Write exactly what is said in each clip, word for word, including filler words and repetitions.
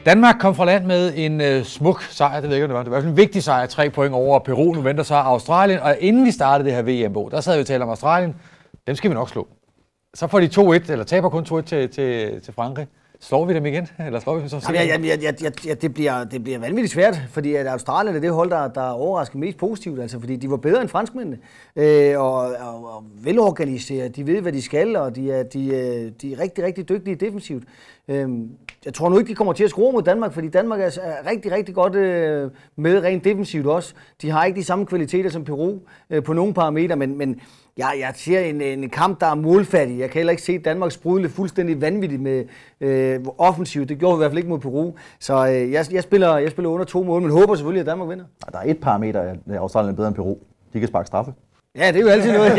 Danmark kom fra land med en øh, smuk sejr, det ved jeg ikke, om det var. Det var en vigtig sejr, tre point over Peru. Nu venter så Australien, og inden vi startede det her V M, der sad vi og talte om Australien. Dem skal vi nok slå. Så får de to et, eller taber kun to et til, til, til Frankrig. Slår vi dem igen? Eller slår vi dem så? Ja, ja, ja, ja, ja, ja, det, bliver, det bliver vanvittigt svært, fordi at Australien er det hold, der, der overrasker mest positivt, altså, fordi de var bedre end franskmændene, øh, og, og, og velorganiseret, de ved, hvad de skal, og de er, de, de er rigtig, rigtig dygtige defensivt. Øh, jeg tror nu ikke, de kommer til at score mod Danmark, fordi Danmark er, er rigtig, rigtig godt øh, med rent defensivt også. De har ikke de samme kvaliteter som Peru øh, på nogle parametre, men, men ja, jeg ser en, en kamp, der er målfattig. Jeg kan heller ikke se Danmark sprudle fuldstændig vanvittigt med øh, offensivt. Det gjorde vi i hvert fald ikke mod Peru. Så øh, jeg, jeg, spiller, jeg spiller under to mål, men håber selvfølgelig, at Danmark vinder. Der er et parameter, at Australien er bedre end Peru. De kan sparke straffe. Ja, det er jo altid noget.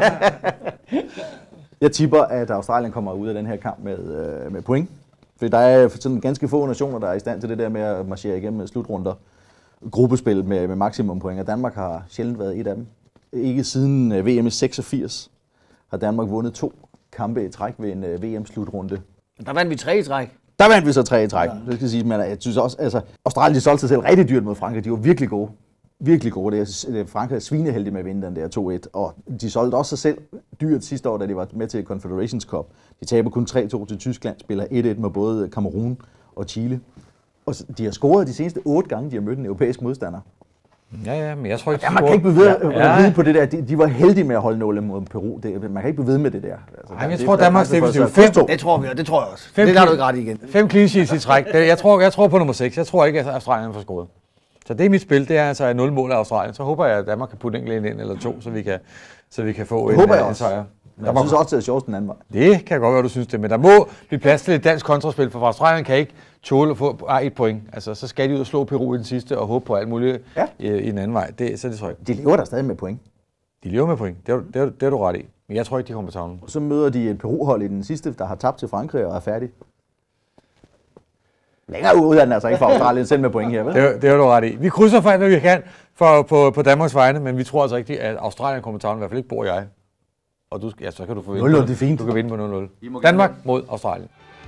Jeg tipper, at Australien kommer ud af den her kamp med, øh, med point. For der er sådan ganske få nationer, der er i stand til det der med at marchere igennem slutrunder, gruppespil med, med maksimum point. Og Danmark har sjældent været et af dem. Ikke siden V M i seksogfirs har Danmark vundet to kampe i træk ved en V M-slutrunde. Der vandt vi tre i træk. Der vandt vi så tre i træk. Ja. Det skal sige, men jeg synes også, altså Australien de solgte sig selv rigtig dyrt mod Frankrig. De var virkelig gode. Virkelig gode. Det er, Frankrig er svineheldig med at vinde den der to et. Og de solgte også sig selv dyrt sidste år, da de var med til Confederations Cup. De taber kun tre to til Tyskland, spiller et et med både Cameroun og Chile. Og de har scoret de seneste otte gange, de har mødt en europæisk modstander. Ja, ja, men jeg tror ikke, ja, man kan ikke blive ved ja, ja. på det der. De, de var heldige med at holde nåle mod Peru. Det, man kan ikke blive ved med det der. Altså, Ej, jeg tror, Danmarks defensiv fem. Det tror vi, og det tror jeg også. Fem, det lader du ikke ret igen. Fem clean sheets i træk. Jeg tror, jeg tror på nummer seks. Jeg tror ikke, at Australien får scoret. Så det er mit spil. Det er altså nul mål af Australien. Så håber jeg, at Danmark kan putte en enkelt ind eller to, så vi kan, så vi kan få det en, håber jeg en sejr. Men jeg synes også, det er sjovt den anden vej. Det kan godt være, du synes det, men der må blive plads til et dansk kontraspil, for Australien kan ikke tåle at få et point. Altså, så skal de ud og slå Peru i den sidste og håbe på alt muligt ja. i, i den anden vej. Det, så det tror jeg. De lever der stadig med point. De lever med point. Det er, det er, det er du ret i. Men jeg tror ikke, de kommer på tavlen. Og så møder de et Peru-hold i den sidste, der har tabt til Frankrig og er færdig. Længere ud af den altså ikke for Australien selv med point her, vel? Det, det er du ret i. Vi krydser for alt, hvad vi kan for, på, på Danmarks vegne, men vi tror altså ikke, at Australien kommer på tavlen. I hvert fald ikke bor jeg. Og du, ja, så kan du få vinde. nul nul, det er fint. Du kan vinde på nul nul. Danmark mod Australien.